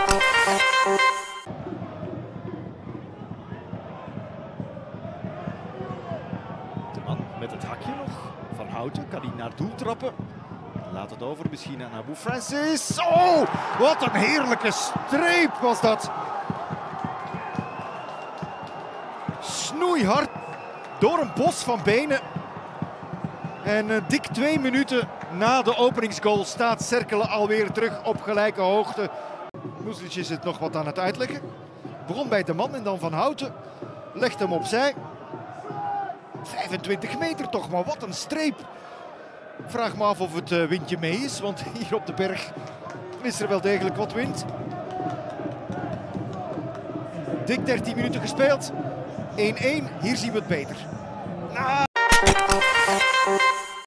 De man met het hakje nog. Van Houten kan hij naar het doel trappen. Laat het over misschien aan Abu Francis. Oh, wat een heerlijke streep was dat. Snoeihard door een bos van benen. En dik 2 minuten na de openingsgoal staat Cerkelen alweer terug op gelijke hoogte. Muslicic is het nog wat aan het uitleggen. Begon bij de man en dan Van Houten. Legt hem opzij. 25 meter toch, maar wat een streep. Vraag me af of het windje mee is, want hier op de berg is er wel degelijk wat wind. Dik 13 minuten gespeeld. 1-1, hier zien we het beter.